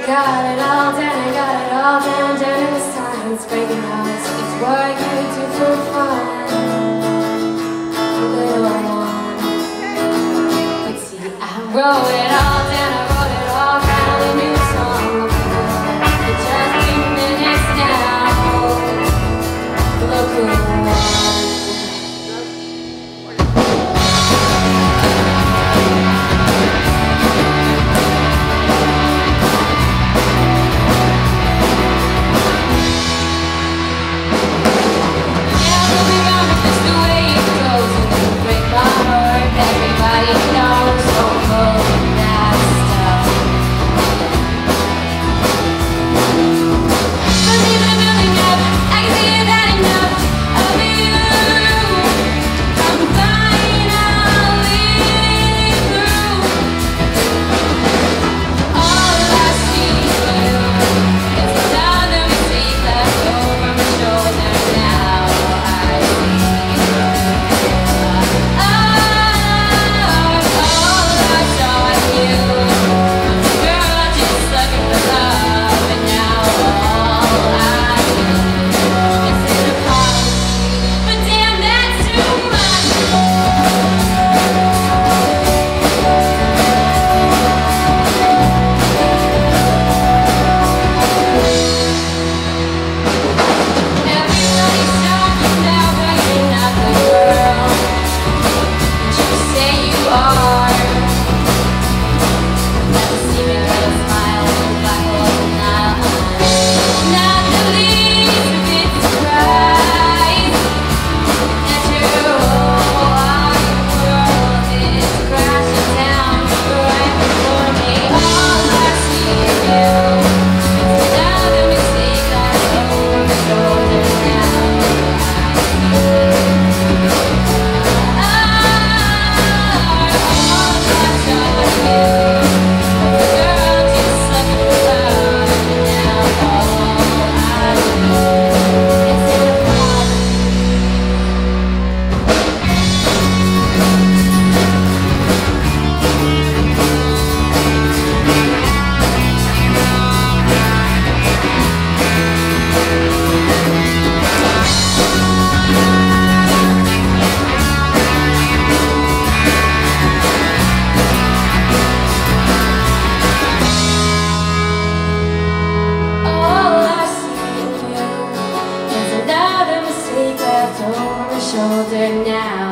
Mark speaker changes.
Speaker 1: got it all down, I got it all down, down in the science, breaking hearts. It's what you do for fun, little one. But see, I wrote it all down, I wrote it all down, a new song. For just 2 minutes now, look who won. Shoulder now.